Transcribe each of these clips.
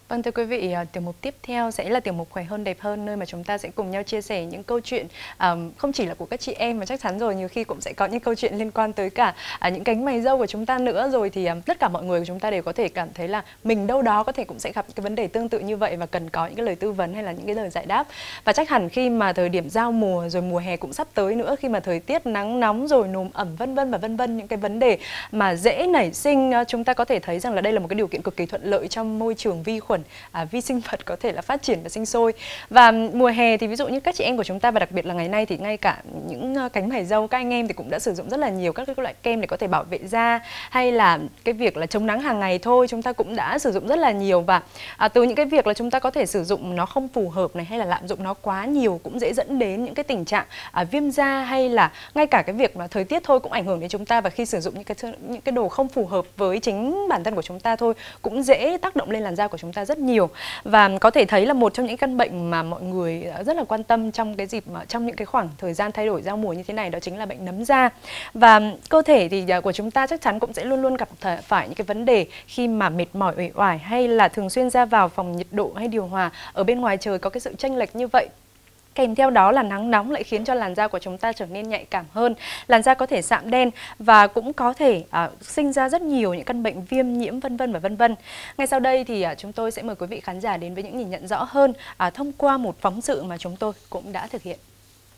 Vâng, thưa quý vị, tiểu mục tiếp theo sẽ là tiểu mục Khỏe hơn đẹp hơn, nơi mà chúng ta sẽ cùng nhau chia sẻ những câu chuyện không chỉ là của các chị em mà chắc chắn rồi nhiều khi cũng sẽ có những câu chuyện liên quan tới cả những cánh mày râu của chúng ta nữa. Rồi thì tất cả mọi người của chúng ta đều có thể cảm thấy là mình đâu đó có thể cũng sẽ gặp những cái vấn đề tương tự như vậy và cần có những cái lời tư vấn hay là những cái lời giải đáp. Và chắc hẳn khi mà thời điểm giao mùa rồi mùa hè cũng sắp tới nữa, khi mà thời tiết nắng nóng rồi nồm ẩm vân vân những cái vấn đề mà dễ nảy sinh, chúng ta có thể thấy rằng là đây là một cái điều kiện cực kỳ thuận lợi trong môi trường vi khuẩn, vi sinh vật có thể là phát triển và sinh sôi. Và mùa hè thì ví dụ như các chị em của chúng ta, và đặc biệt là ngày nay thì ngay cả những cánh mày râu, các anh em thì cũng đã sử dụng rất là nhiều các cái loại kem để có thể bảo vệ da, hay là cái việc là chống nắng hàng ngày thôi chúng ta cũng đã sử dụng rất là nhiều. Và từ những cái việc là chúng ta có thể sử dụng nó không phù hợp này, hay là lạm dụng nó quá nhiều cũng dễ dẫn đến những cái tình trạng viêm da, hay là ngay cả cái việc mà thời tiết thôi cũng ảnh hưởng đến chúng ta. Và khi sử dụng những cái đồ không phù hợp với chính bản thân của chúng ta thôi cũng dễ tác động lên làn da của chúng ta rất nhiều. Và có thể thấy là một trong những căn bệnh mà mọi người rất là quan tâm trong cái dịp mà trong những cái khoảng thời gian thay đổi giao mùa như thế này, đó chính là bệnh nấm da. Và cơ thể thì của chúng ta chắc chắn cũng sẽ luôn luôn gặp phải những cái vấn đề khi mà mệt mỏi, uể oải, hay là thường xuyên ra vào phòng nhiệt độ hay điều hòa, ở bên ngoài trời có cái sự chênh lệch như vậy. Kèm theo đó là nắng nóng lại khiến cho làn da của chúng ta trở nên nhạy cảm hơn, làn da có thể sạm đen và cũng có thể sinh ra rất nhiều những căn bệnh viêm nhiễm vân vân. Ngay sau đây thì chúng tôi sẽ mời quý vị khán giả đến với những nhìn nhận rõ hơn thông qua một phóng sự mà chúng tôi cũng đã thực hiện.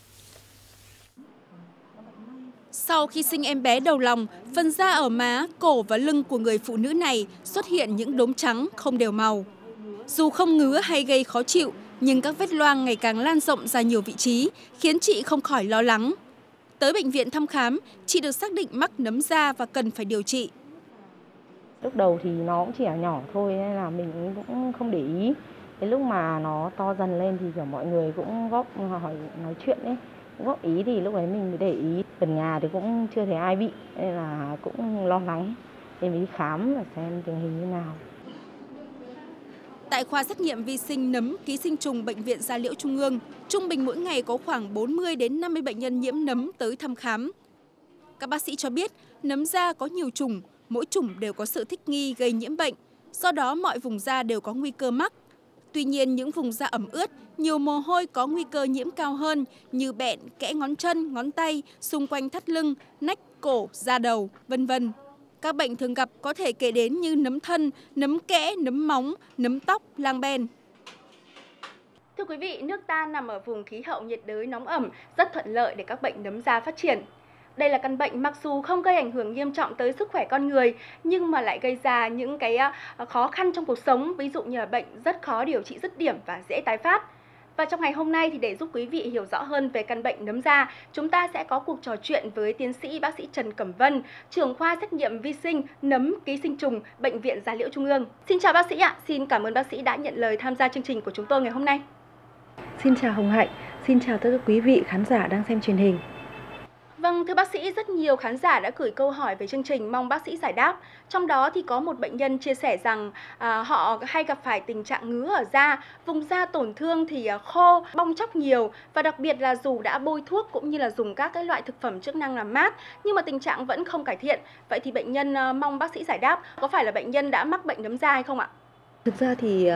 Sau khi sinh em bé đầu lòng, phần da ở má, cổ và lưng của người phụ nữ này xuất hiện những đốm trắng không đều màu. Dù không ngứa hay gây khó chịu, nhưng các vết loang ngày càng lan rộng ra nhiều vị trí, khiến chị không khỏi lo lắng. Tới bệnh viện thăm khám, chị được xác định mắc nấm da và cần phải điều trị. Lúc đầu thì nó cũng chỉ là nhỏ thôi nên là mình cũng không để ý. Đến lúc mà nó to dần lên thì kiểu mọi người cũng hỏi nói chuyện ấy, góp ý thì lúc đấy mình mới để ý. Gần nhà thì cũng chưa thấy ai bị nên là cũng lo lắng nên mới đi khám và xem tình hình như nào. Tại khoa xét nghiệm vi sinh nấm, ký sinh trùng Bệnh viện Da Liễu Trung ương, trung bình mỗi ngày có khoảng 40 đến 50 bệnh nhân nhiễm nấm tới thăm khám. Các bác sĩ cho biết nấm da có nhiều chủng, mỗi chủng đều có sự thích nghi gây nhiễm bệnh, do đó mọi vùng da đều có nguy cơ mắc. Tuy nhiên những vùng da ẩm ướt, nhiều mồ hôi có nguy cơ nhiễm cao hơn như bẹn, kẽ ngón chân, ngón tay, xung quanh thắt lưng, nách, cổ, da đầu, vân vân. Các bệnh thường gặp có thể kể đến như nấm thân, nấm kẽ, nấm móng, nấm tóc, lang ben. Thưa quý vị, nước ta nằm ở vùng khí hậu nhiệt đới nóng ẩm, rất thuận lợi để các bệnh nấm da phát triển. Đây là căn bệnh mặc dù không gây ảnh hưởng nghiêm trọng tới sức khỏe con người, nhưng mà lại gây ra những cái khó khăn trong cuộc sống, ví dụ như là bệnh rất khó điều trị dứt điểm và dễ tái phát. Và trong ngày hôm nay thì để giúp quý vị hiểu rõ hơn về căn bệnh nấm da, chúng ta sẽ có cuộc trò chuyện với tiến sĩ bác sĩ Trần Cẩm Vân, trưởng khoa xét nghiệm vi sinh nấm ký sinh trùng Bệnh viện Da Liễu Trung ương. Xin chào bác sĩ ạ, xin cảm ơn bác sĩ đã nhận lời tham gia chương trình của chúng tôi ngày hôm nay. Xin chào Hồng Hạnh, xin chào tất cả quý vị khán giả đang xem truyền hình. Vâng, thưa bác sĩ, rất nhiều khán giả đã gửi câu hỏi về chương trình mong bác sĩ giải đáp. Trong đó thì có một bệnh nhân chia sẻ rằng họ hay gặp phải tình trạng ngứa ở da, vùng da tổn thương thì khô, bong tróc nhiều, và đặc biệt là dù đã bôi thuốc cũng như là dùng các cái loại thực phẩm chức năng làm mát nhưng mà tình trạng vẫn không cải thiện. Vậy thì bệnh nhân mong bác sĩ giải đáp có phải là bệnh nhân đã mắc bệnh nấm da hay không ạ? Thực ra thì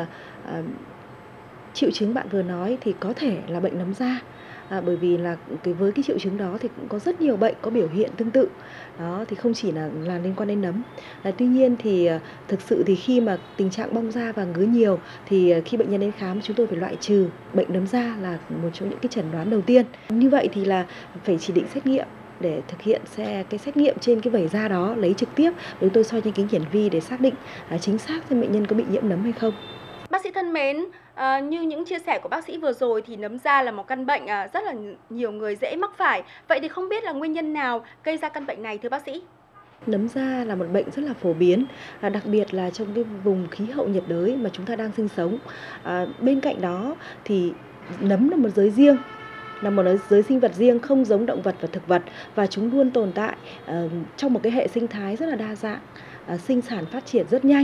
triệu chứng bạn vừa nói thì có thể là bệnh nấm da. Bởi vì là với cái triệu chứng đó thì cũng có rất nhiều bệnh có biểu hiện tương tự. Đó thì không chỉ là liên quan đến nấm. Tuy nhiên thì thực sự thì khi mà tình trạng bong da và ngứa nhiều thì khi bệnh nhân đến khám chúng tôi phải loại trừ bệnh nấm da là một trong những cái chẩn đoán đầu tiên. Như vậy thì là phải chỉ định xét nghiệm để thực hiện cái xét nghiệm trên cái vảy da đó, lấy trực tiếp chúng tôi soi trên kính hiển vi để xác định chính xác xem bệnh nhân có bị nhiễm nấm hay không. Bác sĩ thân mến, như những chia sẻ của bác sĩ vừa rồi thì nấm da là một căn bệnh rất là nhiều người dễ mắc phải. Vậy thì không biết là nguyên nhân nào gây ra căn bệnh này thưa bác sĩ? Nấm da là một bệnh rất là phổ biến, đặc biệt là trong cái vùng khí hậu nhiệt đới mà chúng ta đang sinh sống. Bên cạnh đó thì nấm là một giới riêng, là một giới sinh vật riêng, không giống động vật và thực vật, và chúng luôn tồn tại trong một cái hệ sinh thái rất là đa dạng. sinh sản phát triển rất nhanh.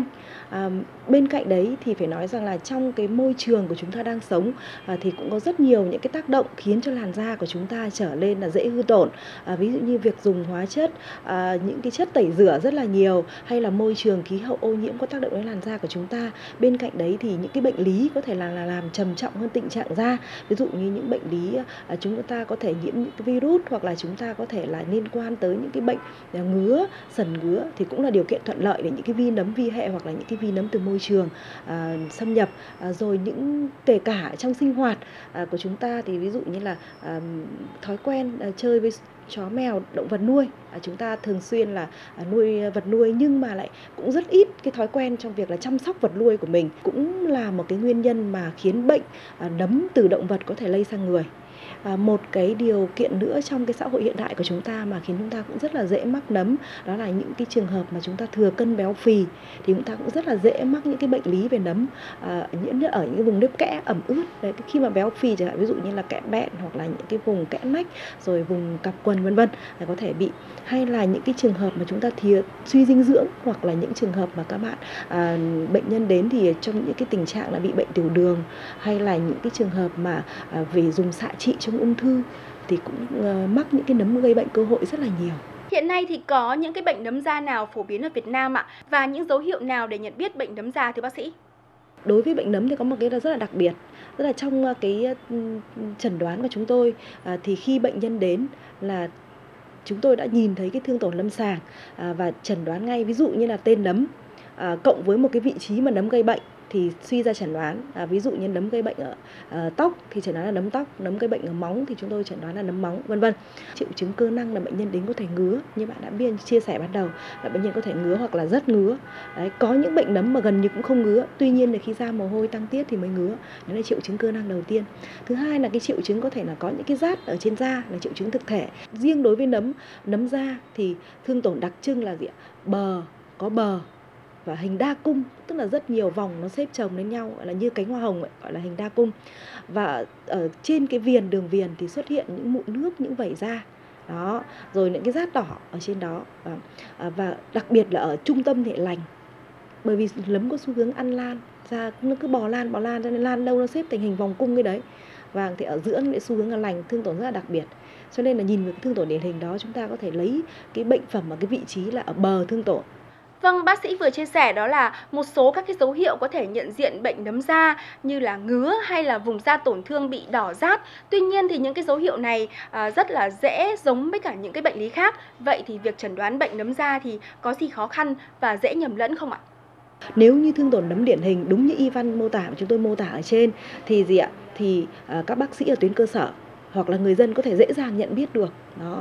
Bên cạnh đấy thì phải nói rằng là trong cái môi trường của chúng ta đang sống thì cũng có rất nhiều những cái tác động khiến cho làn da của chúng ta trở lên là dễ hư tổn. Ví dụ như việc dùng hóa chất, những cái chất tẩy rửa rất là nhiều, hay là môi trường khí hậu ô nhiễm có tác động đến làn da của chúng ta. Bên cạnh đấy thì những cái bệnh lý có thể là làm trầm trọng hơn tình trạng da. Ví dụ như những bệnh lý chúng ta có thể nhiễm những cái virus, hoặc là chúng ta có thể là liên quan tới những cái bệnh ngứa, sần ngứa, thì cũng là điều kiện thuận lợi để những cái vi nấm vi hệ hoặc là những cái vi nấm từ môi trường xâm nhập. Rồi kể cả trong sinh hoạt của chúng ta thì ví dụ như là thói quen chơi với chó mèo, động vật nuôi, chúng ta thường xuyên là nuôi vật nuôi nhưng mà lại cũng rất ít cái thói quen trong việc là chăm sóc vật nuôi của mình, cũng là một cái nguyên nhân mà khiến bệnh nấm từ động vật có thể lây sang người. Một cái điều kiện nữa trong cái xã hội hiện đại của chúng ta mà khiến chúng ta cũng rất là dễ mắc nấm, đó là những cái trường hợp mà chúng ta thừa cân béo phì thì chúng ta cũng rất là dễ mắc những cái bệnh lý về nấm, nhất ở những vùng nếp kẽ ẩm ướt. Đấy, khi mà béo phì chẳng hạn, ví dụ như là kẽ bẹn hoặc là những cái vùng kẽ nách, rồi vùng cặp quần vân vân có thể bị, hay là những cái trường hợp mà chúng ta suy dinh dưỡng, hoặc là những trường hợp mà các bạn bệnh nhân đến thì trong những cái tình trạng là bị bệnh tiểu đường, hay là những cái trường hợp mà về dùng xạ trị trong ung thư thì cũng mắc những cái nấm gây bệnh cơ hội rất là nhiều. Hiện nay thì có những cái bệnh nấm da nào phổ biến ở Việt Nam ạ? Và những dấu hiệu nào để nhận biết bệnh nấm da thưa bác sĩ? Đối với bệnh nấm thì có một cái rất là đặc biệt, tức là trong cái chẩn đoán của chúng tôi thì khi bệnh nhân đến là chúng tôi đã nhìn thấy cái thương tổn lâm sàng và chẩn đoán ngay, ví dụ như là tên nấm cộng với một cái vị trí mà nấm gây bệnh thì suy ra chẩn đoán. Ví dụ như nấm gây bệnh ở tóc thì chẩn đoán là nấm tóc, nấm gây bệnh ở móng thì chúng tôi chẩn đoán là nấm móng, vân vân. Triệu chứng cơ năng là bệnh nhân đến có thể ngứa, như bạn đã chia sẻ ban đầu là bệnh nhân có thể ngứa hoặc là rất ngứa. Đấy, có những bệnh nấm mà gần như cũng không ngứa, tuy nhiên là khi ra mồ hôi tăng tiết thì mới ngứa. Đấy là triệu chứng cơ năng đầu tiên. Thứ hai là cái triệu chứng có thể là có những cái rát ở trên da, là triệu chứng thực thể. Riêng đối với nấm da thì thương tổn đặc trưng là gì ạ? Có bờ và hình đa cung, tức là rất nhiều vòng nó xếp chồng lên nhau, gọi là như cánh hoa hồng vậy, gọi là hình đa cung. Và ở trên cái đường viền thì xuất hiện những mụn nước, những vảy da. Đó, rồi những cái rát đỏ ở trên đó. Và đặc biệt là ở trung tâm hệ lành. Bởi vì nấm có xu hướng ăn lan, da nó cứ bò lan cho nên lan đâu nó xếp thành hình vòng cung cái đấy. Và thì ở giữa nó xu hướng là lành, thương tổn rất là đặc biệt. Cho nên là nhìn vào cái thương tổn điển hình đó, chúng ta có thể lấy cái bệnh phẩm ở cái vị trí là ở bờ thương tổn. Vâng, bác sĩ vừa chia sẻ đó là một số các cái dấu hiệu có thể nhận diện bệnh nấm da như là ngứa hay là vùng da tổn thương bị đỏ rát. Tuy nhiên thì những cái dấu hiệu này rất là dễ giống với cả những cái bệnh lý khác. Vậy thì việc chẩn đoán bệnh nấm da thì có gì khó khăn và dễ nhầm lẫn không ạ? Nếu như thương tổn nấm điển hình đúng như y văn mô tả, chúng tôi mô tả ở trên thì các bác sĩ ở tuyến cơ sở hoặc là người dân có thể dễ dàng nhận biết được. Đó.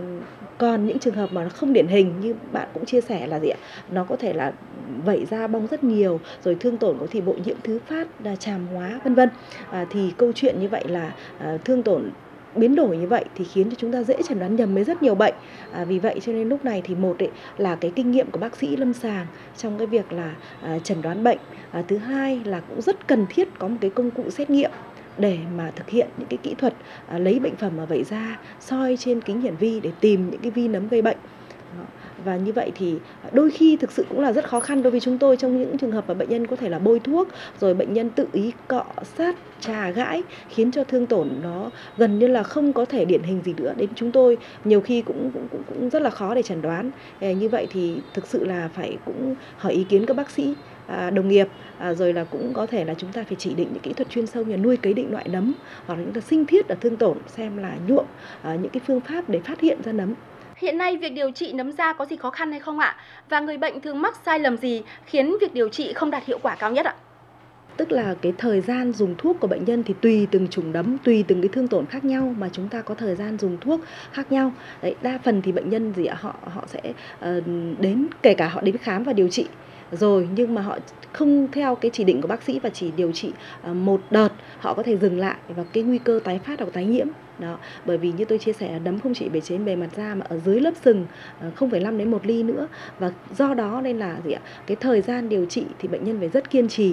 Còn những trường hợp mà nó không điển hình như bạn cũng chia sẻ là nó có thể là vảy da bong rất nhiều, rồi thương tổn có thì bộ nhiễm thứ phát, tràm hóa vân vân. Thì câu chuyện như vậy là thương tổn biến đổi như vậy thì khiến cho chúng ta dễ chẩn đoán nhầm với rất nhiều bệnh. Vì vậy cho nên lúc này thì là cái kinh nghiệm của bác sĩ lâm sàng trong cái việc là chẩn đoán bệnh. Thứ hai là cũng rất cần thiết có một cái công cụ xét nghiệm để mà thực hiện những cái kỹ thuật lấy bệnh phẩm ở vảy da, soi trên kính hiển vi để tìm những cái vi nấm gây bệnh. Và như vậy thì đôi khi thực sự cũng là rất khó khăn đối với chúng tôi trong những trường hợp mà bệnh nhân có thể là bôi thuốc, rồi bệnh nhân tự ý cọ sát, chà gãi khiến cho thương tổn nó gần như là không có thể điển hình gì nữa. Đến chúng tôi nhiều khi cũng rất là khó để chẩn đoán. Như vậy thì thực sự là phải cũng hỏi ý kiến các bác sĩ đồng nghiệp, rồi là cũng có thể là chúng ta phải chỉ định những kỹ thuật chuyên sâu như nuôi cấy định loại nấm, hoặc là chúng ta sinh thiết ở thương tổn, xem là nhuộm những cái phương pháp để phát hiện ra nấm. Hiện nay việc điều trị nấm da có gì khó khăn hay không ạ? Và người bệnh thường mắc sai lầm gì khiến việc điều trị không đạt hiệu quả cao nhất ạ? Tức là cái thời gian dùng thuốc của bệnh nhân thì tùy từng chủng nấm, tùy từng cái thương tổn khác nhau mà chúng ta có thời gian dùng thuốc khác nhau. Đấy, đa phần thì bệnh nhân họ sẽ đến, kể cả họ đến khám và điều trị rồi nhưng mà họ không theo cái chỉ định của bác sĩ và chỉ điều trị một đợt, họ có thể dừng lại và cái nguy cơ tái phát hoặc tái nhiễm. Đó, bởi vì như tôi chia sẻ, nấm không chỉ trên bề mặt da mà ở dưới lớp sừng 0,5 đến 1 ly nữa, và do đó nên là cái thời gian điều trị thì bệnh nhân phải rất kiên trì.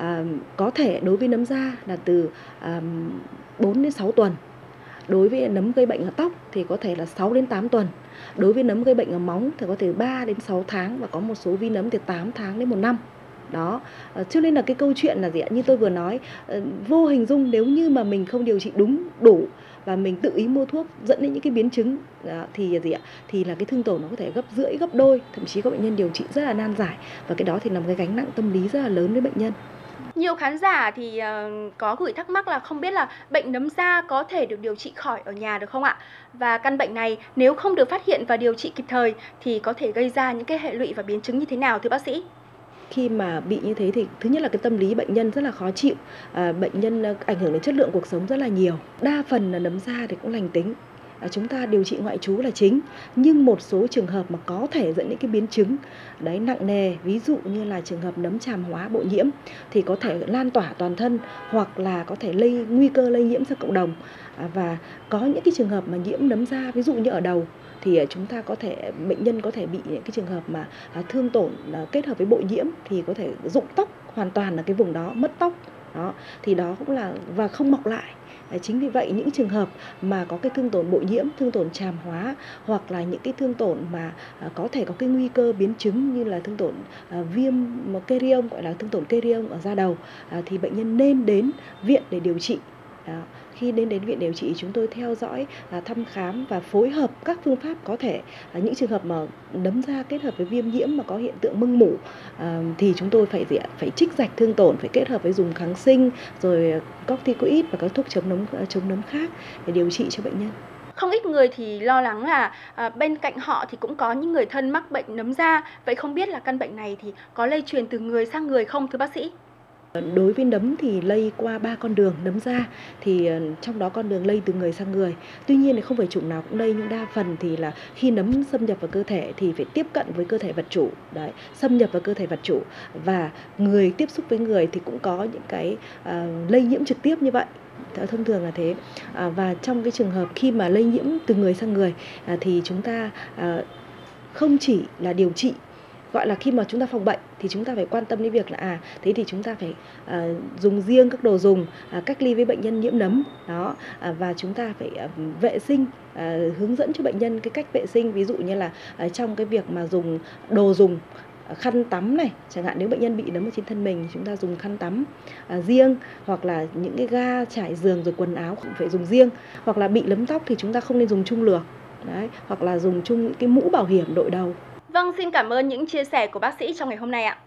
Có thể đối với nấm da là từ 4 đến 6 tuần. Đối với nấm gây bệnh ở tóc thì có thể là 6 đến 8 tuần. Đối với nấm gây bệnh ở móng thì có thể 3 đến 6 tháng và có một số vi nấm từ 8 tháng đến 1 năm. Đó, cho nên là cái câu chuyện là gì ạ? Như tôi vừa nói, vô hình dung nếu như mà mình không điều trị đúng, đủ và mình tự ý mua thuốc dẫn đến những cái biến chứng thì gì ạ? Thì là cái thương tổn nó có thể gấp rưỡi, gấp đôi, thậm chí có bệnh nhân điều trị rất là nan giải và cái đó thì là một cái gánh nặng tâm lý rất là lớn với bệnh nhân. Nhiều khán giả thì có gửi thắc mắc là không biết là bệnh nấm da có thể được điều trị khỏi ở nhà được không ạ? Và căn bệnh này nếu không được phát hiện và điều trị kịp thời thì có thể gây ra những cái hệ lụy và biến chứng như thế nào thưa bác sĩ? Khi mà bị như thế thì thứ nhất là cái tâm lý bệnh nhân rất là khó chịu, bệnh nhân ảnh hưởng đến chất lượng cuộc sống rất là nhiều. Đa phần là nấm da thì cũng lành tính. Chúng ta điều trị ngoại trú là chính, nhưng một số trường hợp mà có thể dẫn đến cái biến chứng đấy nặng nề, ví dụ như là trường hợp nấm tràm hóa bội nhiễm thì có thể lan tỏa toàn thân hoặc là có thể nguy cơ lây nhiễm ra cộng đồng. Và có những cái trường hợp mà nhiễm nấm da, ví dụ như ở đầu thì bệnh nhân có thể bị những cái trường hợp mà thương tổn kết hợp với bội nhiễm thì có thể rụng tóc hoàn toàn ở cái vùng đó, mất tóc. Đó, thì đó cũng là và không mọc lại. Chính vì vậy những trường hợp mà có cái thương tổn bội nhiễm, thương tổn tràm hóa hoặc là những cái thương tổn mà có thể có cái nguy cơ biến chứng như là thương tổn viêm keriom, gọi là thương tổn keriom ở da đầu thì bệnh nhân nên đến viện để điều trị. Đó. Khi đến viện điều trị chúng tôi theo dõi, thăm khám và phối hợp các phương pháp có thể. Những trường hợp mà nấm da kết hợp với viêm nhiễm mà có hiện tượng mưng mủ thì chúng tôi phải trích rạch thương tổn, phải kết hợp với dùng kháng sinh, rồi corticoid và các thuốc chống nấm khác để điều trị cho bệnh nhân. Không ít người thì lo lắng là bên cạnh họ thì cũng có những người thân mắc bệnh nấm da. Vậy không biết là căn bệnh này thì có lây truyền từ người sang người không thưa bác sĩ? Đối với nấm thì lây qua 3 con đường nấm da, thì trong đó con đường lây từ người sang người. Tuy nhiên thì không phải chủng nào cũng lây, nhưng đa phần thì là khi nấm xâm nhập vào cơ thể thì phải tiếp cận với cơ thể vật chủ, đấy, xâm nhập vào cơ thể vật chủ và người tiếp xúc với người thì cũng có những cái lây nhiễm trực tiếp như vậy. Thông thường là thế. Và trong cái trường hợp khi mà lây nhiễm từ người sang người thì chúng ta không chỉ là điều trị, gọi là khi mà chúng ta phòng bệnh thì chúng ta phải quan tâm đến việc là thế thì chúng ta phải dùng riêng các đồ dùng, cách ly với bệnh nhân nhiễm nấm đó, và chúng ta phải vệ sinh, hướng dẫn cho bệnh nhân cái cách vệ sinh, ví dụ như là trong cái việc mà dùng đồ dùng, khăn tắm này, chẳng hạn nếu bệnh nhân bị nấm ở trên thân mình chúng ta dùng khăn tắm riêng, hoặc là những cái ga trải giường rồi quần áo cũng phải dùng riêng, hoặc là bị nấm tóc thì chúng ta không nên dùng chung lược đấy, hoặc là dùng chung những cái mũ bảo hiểm đội đầu. Vâng, xin cảm ơn những chia sẻ của bác sĩ trong ngày hôm nay ạ.